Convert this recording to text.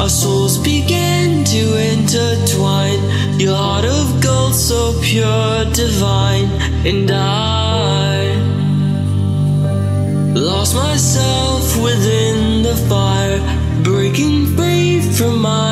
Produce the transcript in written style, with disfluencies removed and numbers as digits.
Our souls began to intertwine. Your heart of gold, so pure, divine. And I lost myself within the fire, breaking free from my